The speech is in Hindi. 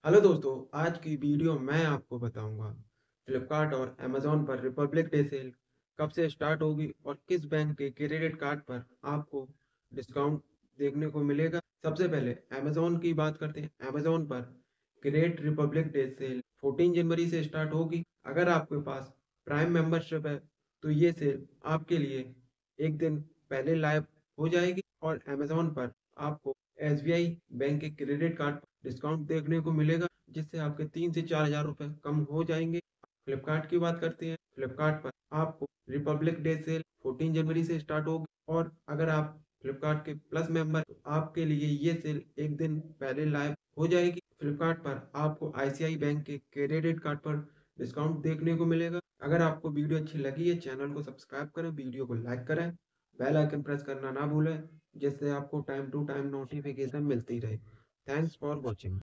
हेलो दोस्तों, आज की वीडियो मैं आपको बताऊंगा फ्लिपकार्ट और अमेज़न पर रिपब्लिक डे सेल कब से स्टार्ट होगी और किस बैंक के क्रेडिट कार्ड पर आपको डिस्काउंट देखने को मिलेगा। सबसे पहले अमेज़न की बात करते हैं। अमेज़न पर ग्रेट रिपब्लिक डे सेल 14 जनवरी से स्टार्ट होगी। अगर आपके पास प्राइम मेंबरशिप है तो ये सेल आपके लिए एक दिन पहले लाइव हो जाएगी और अमेज़न पर आपको एसबीआई बैंक के क्रेडिट कार्ड पर डिस्काउंट देखने को मिलेगा, जिससे आपके 3 से 4,000 रुपए कम हो जाएंगे। फ्लिपकार्ट की बात करते हैं। फ्लिपकार्ट पर आपको रिपब्लिक डे सेल 14 जनवरी से स्टार्ट होगी और अगर आप फ्लिपकार्ट के प्लस मेंबर तो आपके लिए ये सेल एक दिन पहले लाइव हो जाएगी। फ्लिपकार्ट पर आपको आईसीआई बैंक के क्रेडिट कार्ड पर डिस्काउंट देखने को मिलेगा। अगर आपको वीडियो अच्छी लगी है, चैनल को सब्सक्राइब करें, वीडियो को लाइक करें, बेल आइकन प्रेस करना ना भूलें, जिससे आपको टाइम टू टाइम नोटिफिकेशन मिलती रहे। Thanks for watching.